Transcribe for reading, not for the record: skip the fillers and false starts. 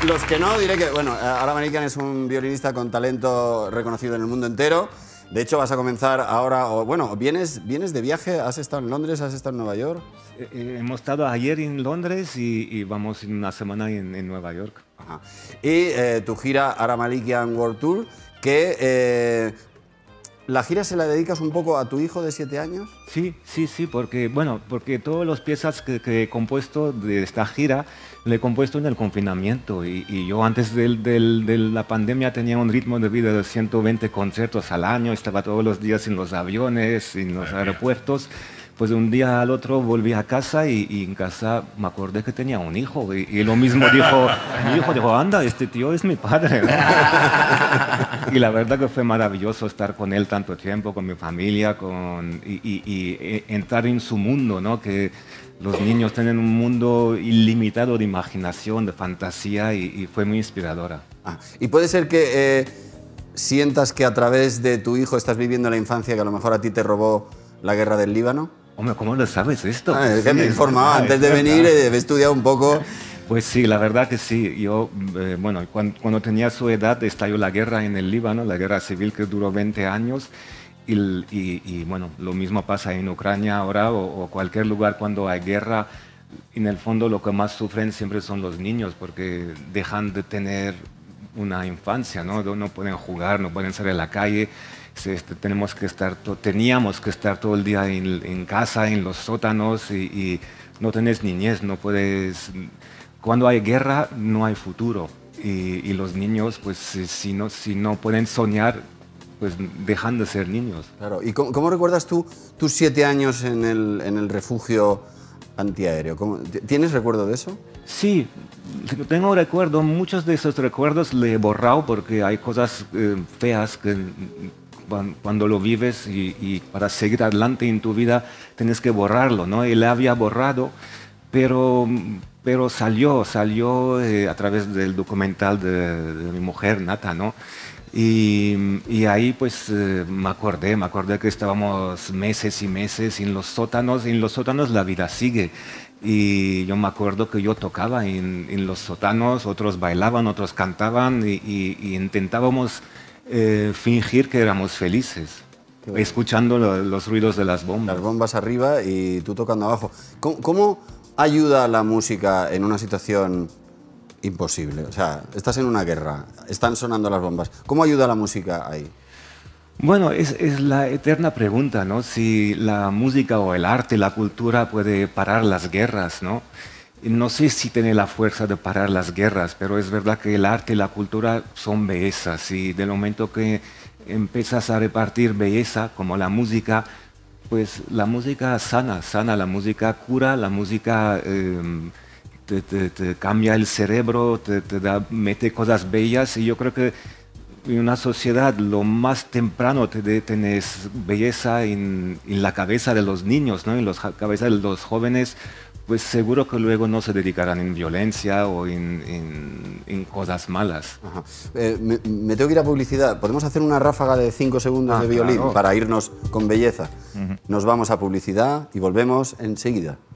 Los que no, diré que, bueno, Aram Malikian es un violinista con talento reconocido en el mundo entero. De hecho, vas a comenzar ahora, o bueno, vienes de viaje, ¿has estado en Londres, has estado en Nueva York? Hemos estado ayer en Londres y vamos en una semana en Nueva York. Ajá. Y tu gira Aram Malikian World Tour, que la gira se la dedicas un poco a tu hijo de 7 años. Sí, porque, bueno, porque todas las piezas que he compuesto de esta gira le he compuesto en el confinamiento y yo antes de la pandemia tenía un ritmo de vida de 120 conciertos al año, estaba todos los días en los aviones, en los aeropuertos. Pues de un día al otro volví a casa y en casa me acordé que tenía un hijo y lo mismo dijo, mi hijo dijo, anda, este tío es mi padre. Y la verdad que fue maravilloso estar con él tanto tiempo, con mi familia, y entrar en su mundo, ¿no? Que los niños tienen un mundo ilimitado de imaginación, de fantasía y fue muy inspiradora. Y puede ser que sientas que a través de tu hijo estás viviendo la infancia que a lo mejor a ti te robó la guerra del Líbano. Hombre, ¿cómo lo sabes esto? Es que me informaba antes de venir, he estudiado un poco. Pues sí, la verdad que sí. Yo, bueno, cuando tenía su edad estalló la guerra en el Líbano, la guerra civil que duró 20 años. Y bueno, lo mismo pasa en Ucrania ahora o cualquier lugar cuando hay guerra. En el fondo lo que más sufren siempre son los niños porque dejan de tener una infancia, ¿no? No pueden jugar, no pueden salir a la calle. Teníamos que estar todo el día en casa, en los sótanos y no tenés niñez, no puedes... Cuando hay guerra no hay futuro y los niños, pues si no pueden soñar, pues dejan de ser niños. Claro. ¿Y cómo recuerdas tú tus 7 años en el refugio antiaéreo? ¿Tienes recuerdo de eso? Sí, tengo recuerdo. Muchos de esos recuerdos le he borrado porque hay cosas feas que cuando lo vives y para seguir adelante en tu vida tienes que borrarlo, ¿no? Y le había borrado, pero salió a través del documental de mi mujer, Nata, ¿no? Y ahí pues me acordé que estábamos meses y meses en los sótanos. En los sótanos la vida sigue. Y yo me acuerdo que yo tocaba en los sótanos, otros bailaban, otros cantaban y intentábamos fingir que éramos felices, escuchando los ruidos de las bombas. Las bombas arriba y tú tocando abajo. ¿Cómo ayuda la música en una situación imposible? O sea, estás en una guerra, están sonando las bombas. ¿Cómo ayuda la música ahí? Bueno, es la eterna pregunta, ¿no? Si la música o el arte, la cultura puede parar las guerras, ¿no? No sé si tiene la fuerza de parar las guerras, pero es verdad que el arte y la cultura son bellezas y del momento que empiezas a repartir belleza, como la música, pues la música sana, la música cura, la música te cambia el cerebro, mete cosas bellas y yo creo que en una sociedad lo más temprano tenés belleza en la cabeza de los niños, ¿no? En la cabeza de los jóvenes, pues seguro que luego no se dedicarán en violencia o en cosas malas. Ajá. Me tengo que ir a publicidad. ¿Podemos hacer una ráfaga de 5 segundos de violín para irnos con belleza? Nos vamos a publicidad y volvemos enseguida.